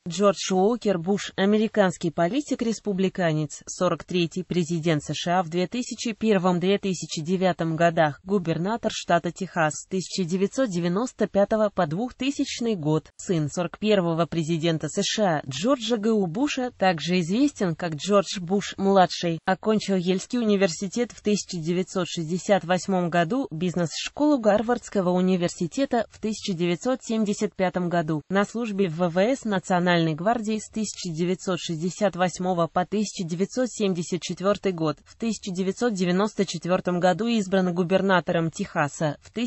Джордж Уокер Буш, американский политик-республиканец, 43-й президент США в 2001-2009 годах, губернатор штата Техас с 1995 по 2000 год, сын 41-го президента США Джорджа Г. Буша, также известен как Джордж Буш-младший, окончил Йельский университет в 1968 году, бизнес-школу Гарвардского университета в 1975 году, на службе в ВВС Национальной гвардии с 1968 по 1974 год, в 1994 году избран губернатором Техаса, в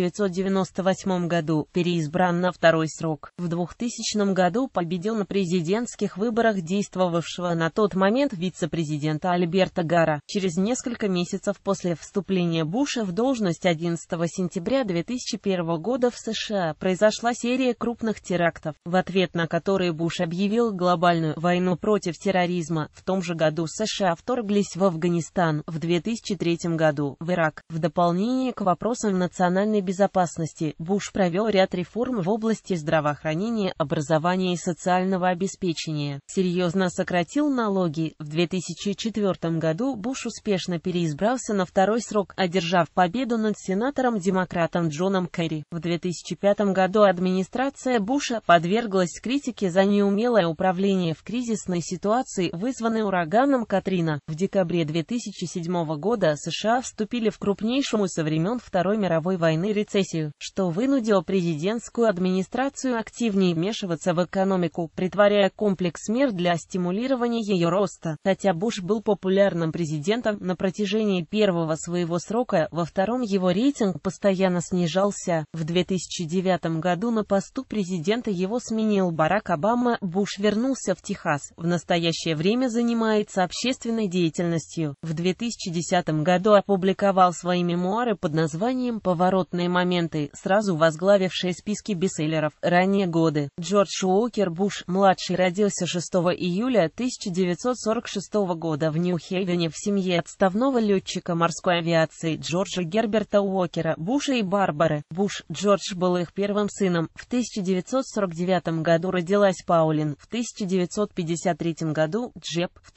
1998 году переизбран на второй срок. В 2000 году победил на президентских выборах действовавшего на тот момент вице-президента Альберта Гара. Через несколько месяцев после вступления Буша в должность 11 сентября 2001 года в США произошла серия крупных терактов, в ответ на которые Буш объявил глобальную войну против терроризма. В том же году США вторглись в Афганистан, в 2003 году в Ирак. В дополнение к вопросам национальной безопасности, Буш провел ряд реформ в области здравоохранения, образования и социального обеспечения. Серьезно сократил налоги. В 2004 году Буш успешно переизбрался на второй срок, одержав победу над сенатором-демократом Джоном Керри. В 2005 году администрация Буша подверглась критике за неумелое управление в кризисной ситуации, вызванной ураганом Катрина. В декабре 2007 года США вступили в крупнейшую со времен Второй мировой войны рецессию, что вынудило президентскую администрацию активнее вмешиваться в экономику, притворяя комплекс мер для стимулирования ее роста. Хотя Буш был популярным президентом на протяжении первого своего срока, во втором его рейтинг постоянно снижался. В 2009 году на посту президента его сменил Барак Обама. Буш вернулся в Техас, в настоящее время занимается общественной деятельностью. В 2010 году опубликовал свои мемуары под названием «Поворотные моменты», сразу возглавившие списки бестселлеров. Ранние годы. Джордж Уокер Буш-младший родился 6 июля 1946 года в Нью-Хейвене в семье отставного летчика морской авиации Джорджа Герберта Уокера, Буша и Барбары Буш. Джордж был их первым сыном. В 1949 году родилась Паулин, в 1953 году Джеб, в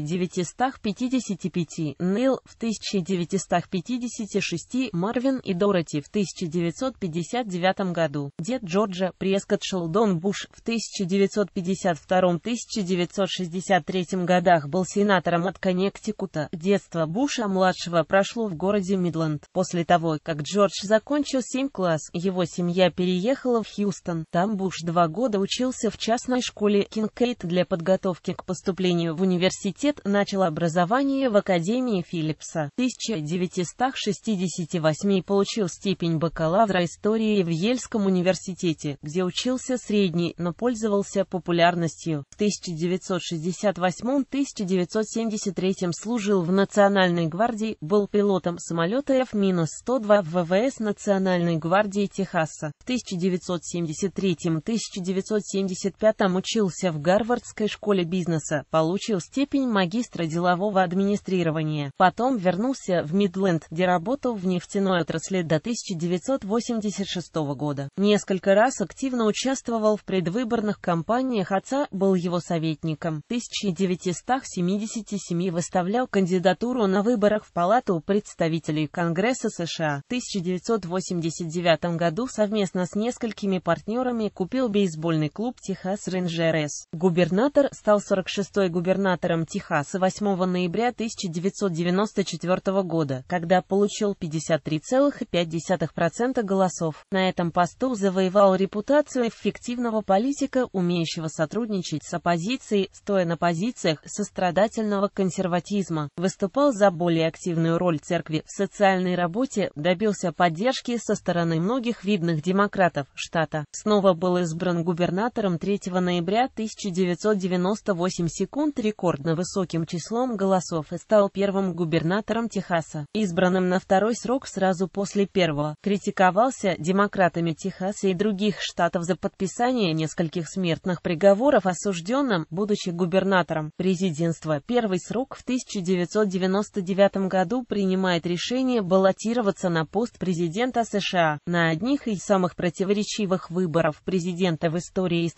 1955 Нейл, в 1956 Марвин и Дороти, в 1959 году. Дед Джорджа, Прескотт Шелдон Буш, в 1952-1963 годах был сенатором от Коннектикута. Детство Буша-младшего прошло в городе Мидленд. После того, как Джордж закончил 7 класс, его семья переехала в Хьюстон. Там Буш 2 года учился в частной школе Кинкейд. Для подготовки к поступлению в университет начал образование в Академии Филлипса. В 1968 получил степень бакалавра истории в Йельском университете, где учился средний, но пользовался популярностью. В 1968-1973 служил в Национальной гвардии, был пилотом самолета F-102 в ВВС Национальной гвардии Техаса. В 1973-1975 учился в Гарвардской школе бизнеса, получил степень магистра делового администрирования. Потом вернулся в Мидленд, где работал в нефтяной отрасли до 1986 года. Несколько раз активно участвовал в предвыборных кампаниях отца, был его советником. В 1977 выставлял кандидатуру на выборах в Палату представителей Конгресса США. В 1989 году совместно с несколькими партнерами купил бейсбольный клуб Техас Рейнджерс. Губернатор стал 46-й губернатором Техаса 8 ноября 1994 года, когда получил 53,5% голосов. На этом посту завоевал репутацию эффективного политика, умеющего сотрудничать с оппозицией, стоя на позициях сострадательного консерватизма. Выступал за более активную роль церкви в социальной работе, добился поддержки со стороны многих видных демократов штата. Снова был избран губернатором 3 ноября 1998 секунд рекордно высоким числом голосов и стал первым губернатором Техаса, избранным на второй срок сразу после первого. Критиковался демократами Техаса и других штатов за подписание нескольких смертных приговоров осужденным, будучи губернатором. Президентство. Первый срок. В 1999 году принимает решение баллотироваться на пост президента США. На одних из самых противоречивых выборов президента в истории страны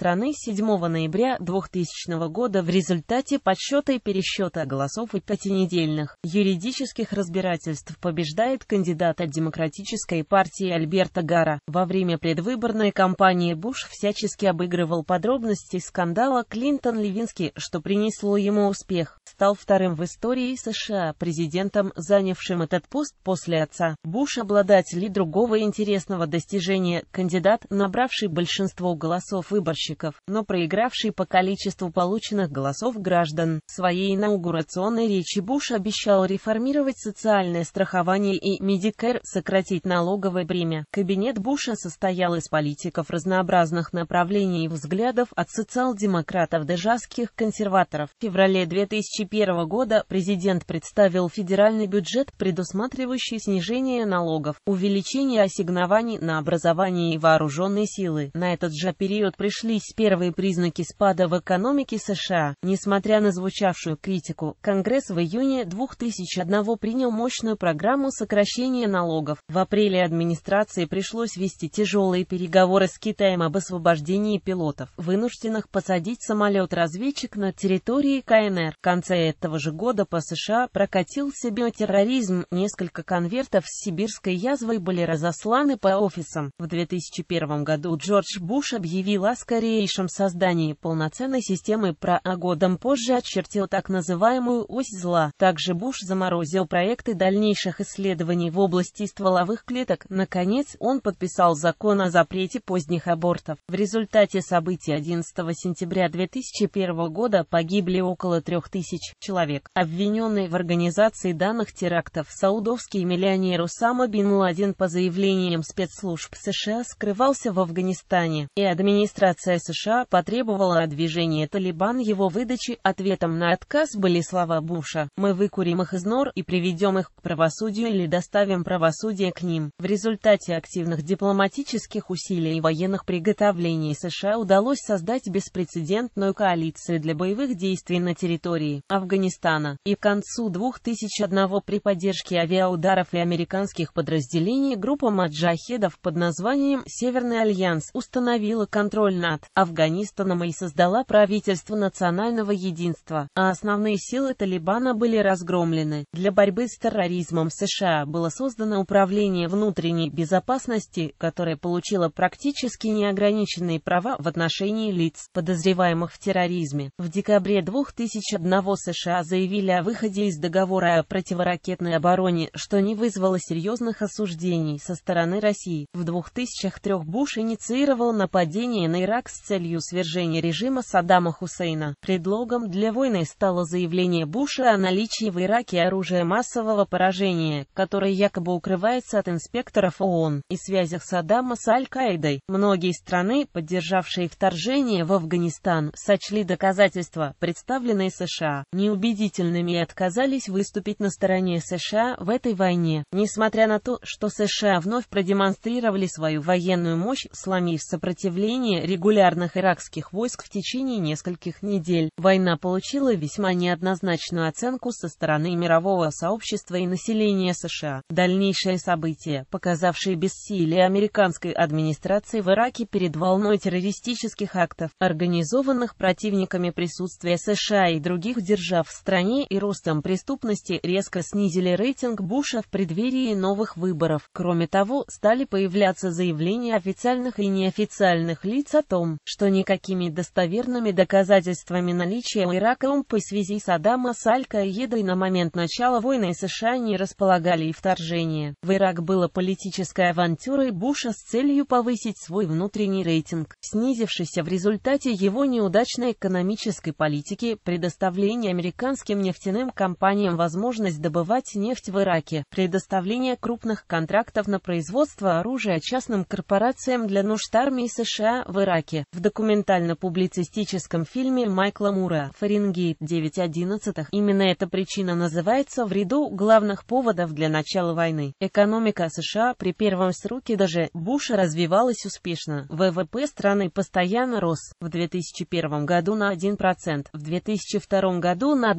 7 ноября 2000 года в результате подсчета и пересчета голосов и пятинедельных юридических разбирательств побеждает кандидат от Демократической партии Альберто Гара. Во время предвыборной кампании Буш всячески обыгрывал подробности скандала Клинтон-Левински, что принесло ему успех. Стал вторым в истории США президентом, занявшим этот пост после отца Буш, обладатель другого интересного достижения, кандидат, набравший большинство голосов выборщиков, но проигравший по количеству полученных голосов граждан. В своей инаугурационной речи Буш обещал реформировать социальное страхование и Medicare, сократить налоговое бремя. Кабинет Буша состоял из политиков разнообразных направлений и взглядов, от социал-демократов до жестких консерваторов. В феврале 2001 года президент представил федеральный бюджет, предусматривающий снижение налогов, увеличение ассигнований на образование и вооруженные силы. На этот же период пришлись первые признаки спада в экономике США. Несмотря на звучавшую критику, Конгресс в июне 2001 принял мощную программу сокращения налогов. В апреле администрации пришлось вести тяжелые переговоры с Китаем об освобождении пилотов, вынужденных посадить самолет-разведчик на территории КНР. В конце этого же года по США прокатился биотерроризм. Несколько конвертов с сибирской язвой были разосланы по офисам. В 2001 году Джордж Буш объявил о скорейшем создании полноценной системы ПРА, а годом позже очертил так называемую ось зла. Также Буш заморозил проекты дальнейших исследований в области стволовых клеток. Наконец, он подписал закон о запрете поздних абортов. В результате событий 11 сентября 2001 года погибли около 3000 человек. Обвиненный в организации данных терактов, саудовский миллионер Усама бин Ладен по заявлениям спецслужб США скрывался в Афганистане, и администрация США потребовала от движения «Талибан» его выдачи. Ответом на отказ были слова Буша: «Мы выкурим их из нор и приведем их к правосудию или доставим правосудие к ним». В результате активных дипломатических усилий и военных приготовлений США удалось создать беспрецедентную коалицию для боевых действий на территории Афганистана, и к концу 2001 при поддержке авиаударов и американских подразделений группа маджахедов под названием «Северный альянс» установила контроль над Афганистаном и создала правительство национального единства, а основные силы Талибана были разгромлены. Для борьбы с терроризмом в США было создано Управление внутренней безопасности, которое получило практически неограниченные права в отношении лиц, подозреваемых в терроризме. В декабре 2001 США заявили о выходе из договора о противоракетной обороне, что не вызвало серьезных осуждений со стороны России. В 2003 Буш инициировал нападение на Ирак с целью свержения режима Саддама Хусейна. Предлогом для войны стало заявление Буша о наличии в Ираке оружия массового поражения, которое якобы укрывается от инспекторов ООН, и связях Саддама с Аль-Каидой. Многие страны, поддержавшие вторжение в Афганистан, сочли доказательства, представленные США, неубедительными и отказались выступить на стороне США в этой войне. Несмотря на то, что США вновь продемонстрировали свою военную мощь, сломив сопротивление регулярных иракских войск в течение нескольких недель, война получила весьма неоднозначную оценку со стороны мирового сообщества и населения США. Дальнейшие события, показавшие бессилие американской администрации в Ираке перед волной террористических актов, организованных противниками присутствия США и других держав в стране, и ростом преступности, резко снизили рейтинг Буша в преддверии новых выборов. Кроме того, стали появляться заявления официальных и неофициальных лиц о том, что никакими достоверными доказательствами наличия у Ирака в связи Саддама с Аль-Каидой на момент начала войны США не располагали, и вторжение в Ирак было политической авантюрой Буша с целью повысить свой внутренний рейтинг, снизившийся в результате его неудачной экономической политики, предоставления американским нефтяным компаниям возможность добывать нефть в Ираке, предоставление крупных контрактов на производство оружия частным корпорациям для нужд армии США в Ираке. В документально-публицистическом фильме Майкла Мура «Фаренгейт 9/11» именно эта причина называется в ряду главных поводов для начала войны. Экономика США при первом сроке даже Буша развивалась успешно. ВВП страны постоянно рос. В 2001 году на 1%, в 2002 году на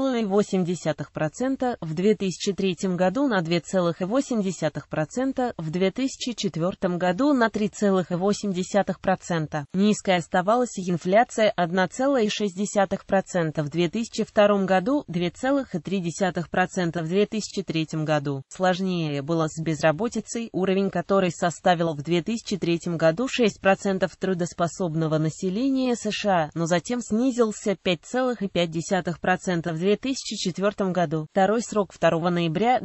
1,8%, в 2003 году на 2,8%, в 2004 году на 3,8%. Низкая высокой оставалась инфляция 1,6% в 2002 году, 2,3% в 2003 году. Сложнее было с безработицей, уровень которой составил в 2003 году 6% трудоспособного населения США, но затем снизился 5,5% в 2004 году. Второй срок 2 ноября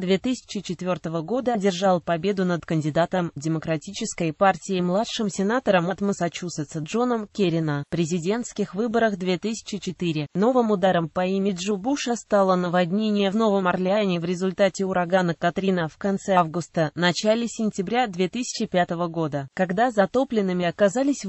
2004 года одержал победу над кандидатом Демократической партии младшим сенатором от Массачусетса Джоном Керри на президентских выборах 2004. Новым ударом по имиджу Буша стало наводнение в Новом Орлеане в результате урагана Катрина в конце августа, начале сентября 2005 года, когда затопленными оказались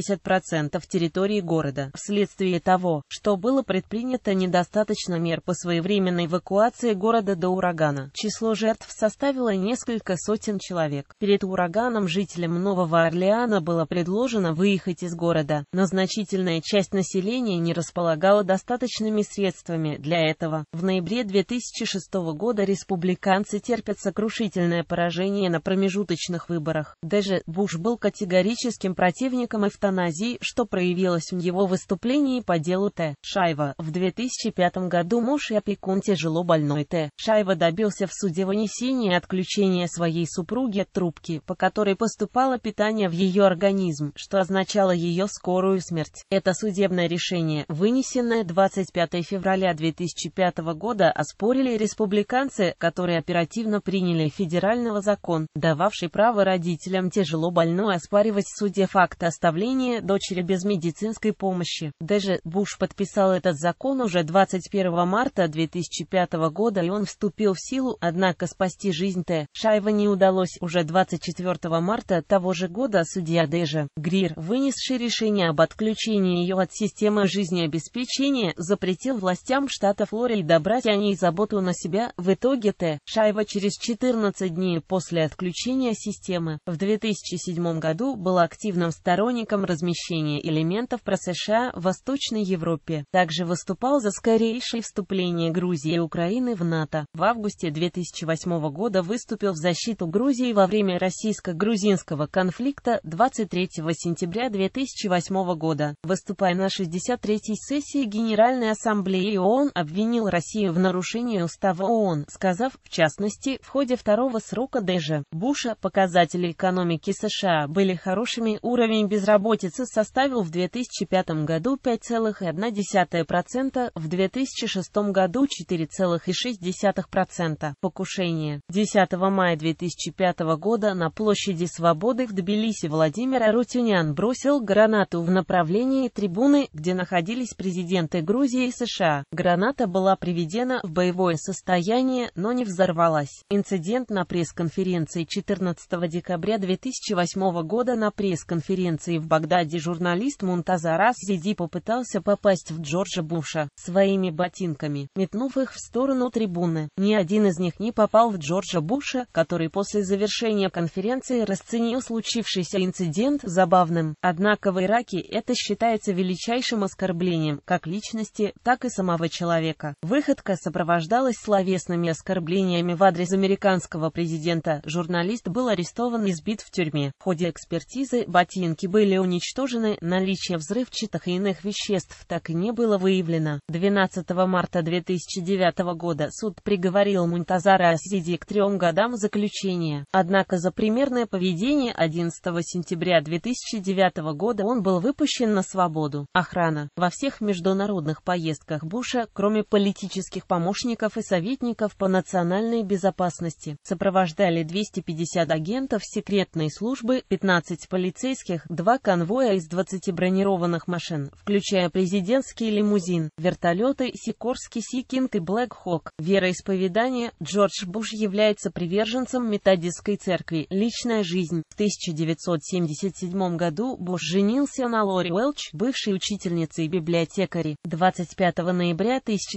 80% территории города. Вследствие того, что было предпринято недостаточно мер по своевременной эвакуации города до урагана, число жертв составило несколько сотен человек. Перед ураганом жителям Нового Орлеана было предложено выехать из города, но значительная часть населения не располагала достаточными средствами для этого. В ноябре 2006 года республиканцы терпят сокрушительное поражение на промежуточных выборах. Даже Буш был категорическим противником эвтаназии, что проявилось в его выступлении по делу Т. Шайва. В 2005 году муж и опекун тяжело больной Т. Шайва добился в суде вынесения и отключения своей супруги от трубки, по которой поступало питание в ее организм, что означало ее скорую смерть. Это судебное решение, вынесенное 25 февраля 2005 года, оспорили республиканцы, которые оперативно приняли федерального закон, дававший право родителям тяжело больной оспаривать в суде факт оставления дочери без медицинской помощи. Даже Буш подписал этот закон уже 21 марта 2005 года, и он вступил в силу, однако спасти жизнь Т. Шайва не удалось. Уже 24 марта того же года судья Дежа Грир, вынесший решение об отключении ее от системы жизнеобеспечения, запретил властям штата Флорида брать о ней заботу на себя. В итоге Т. Шайва через 14 дней после отключения системы в 2007 году был активным сторонником размещения элементов про США в Восточной Европе. Также выступал за скорейшее вступление Грузии и Украины в НАТО. В августе 2008 года выступил в защиту Грузии во время российско-грузинского конфликта 23 сентября 2008 года. Выступая на 63-й сессии Генеральной Ассамблеи ООН, обвинил Россию в нарушении Устава ООН, сказав, в частности, в ходе второго срока Дежа Буша показатели экономики США были хорошими, уровень безработицы составил в 2005 году 5,1%, в 2006 году 4,6%. Покушение. 10 мая 2005 года на площади Свободы в Тбилиси Владимир Арутюнян бросил гранату в направлении трибуны, где находились президенты Грузии и США. Граната была приведена в боевое состояние, но не взорвалась. Инцидент на пресс-конференции 14 декабря 2008 года. На пресс-конференции в Багдаде журналист Мунтазар Аз-Зиди попытался попасть в Джорджа Буша своими ботинками, метнув их в сторону трибуны. Ни один из них не попал в Джорджа Буша, который после завершения конференции расценил случившийся инцидент забавным. Однако в Ираке это считается величайшим оскорблением как личности, так и самого человека. Выходка сопровождалась словесными оскорблениями в адрес американского президента. Журналист был арестован и избит в тюрьме. В ходе экспертизы ботинки были уничтожены, наличие взрывчатых и иных веществ так и не было выявлено. 12 марта 2009 года суд приговорил Мунтазара Аз-Зиди к 3 годам заключения. Однако за примерное поведение 11 сентября 2009 года он был выпущен на свободу. Охрана. Во всех международных поездках Буша, кроме политических помощников и советников по национальной безопасности, сопровождали 250 агентов секретной службы, 15 полицейских, 2 конвоя из 20 бронированных машин, включая президентский лимузин, вертолеты Сикорский Си-Кинг и Блэк Хок. Вероисповедание. Джордж Буш является приверженцем методистской церкви. Личная жизнь. В 1977 году Буш женился на Лори Уэлч, бывшей учительнице и библиотекаре. 25 ноября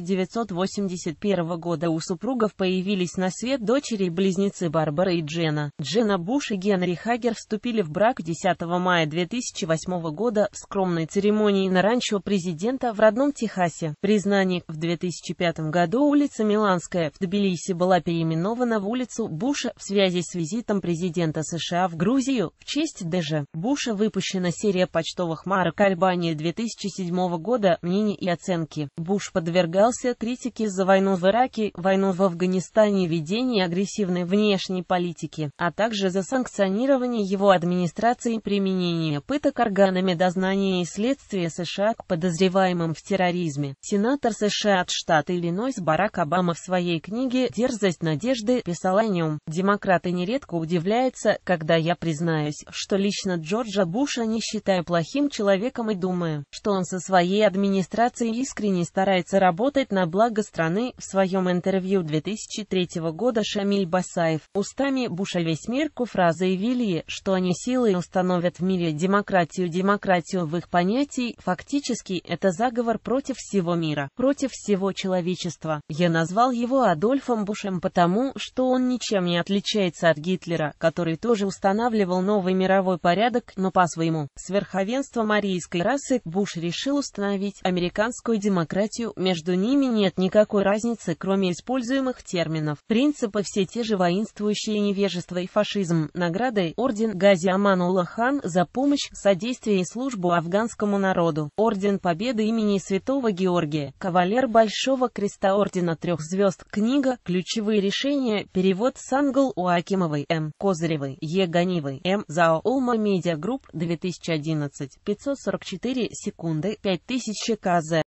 1981 года у супругов появились на свет дочери-близнецы Барбара и Дженна. Дженна Буш и Генри Хагер вступили в брак 10 мая 2008 года в скромной церемонии на ранчо президента в родном Техасе. Признание. В 2005 году улица Миланская в Тбилиси была переименована в улицу Буша в связи с визитом президента США в Грузию. В честь Дежа Буша выпущена серия почтовых марок Альбании 2007 года. Мнения и оценки. Буш подвергался критике за войну в Ираке, войну в Афганистане и ведение агрессивной внешней политики, а также за санкционирование его администрацией применения пыток органами дознания и следствия США к подозреваемым в терроризме. Сенатор США от штата Иллинойс Барак Обама в своей книге «Дерзость надежды» писал о нем: «Демократы нередко удивляются, когда я признаюсь, что лично Джорджа Буша не считаю плохим человеком и думаю, что он со своей администрацией искренне старается работать на благо страны». В своем интервью 2003 года Шамиль Басаев: «Устами Буша весь мир куфра заявили, что они силой установят в мире демократию в их понятии. Фактически, это заговор против всего мира, против всего человечества. Я назвал его Адольфом Бушем потому, что он ничем не отличается от Гитлера, который тоже устанавливал новый мировой порядок, но по-своему. С верховенством арийской расы Буш решил установить американскую демократию, между ними нет никакой разницы, кроме используемых терминов. Принципы все те же: воинствующее невежество и фашизм. Наградой орден Гази Аманулла хан за помощь, содействие и службу афганскому народу. Орден Победы имени Святого Георгия. Кавалер Большого Креста Ордена 3 звезд. Книга «Ключевые решения». Перевод Сангл Уакимовой, М. Козыревой, Е. Ганивой, М. ЗАО Улма Медиа Групп, 2011. 544 секунды, 5000 КЗ.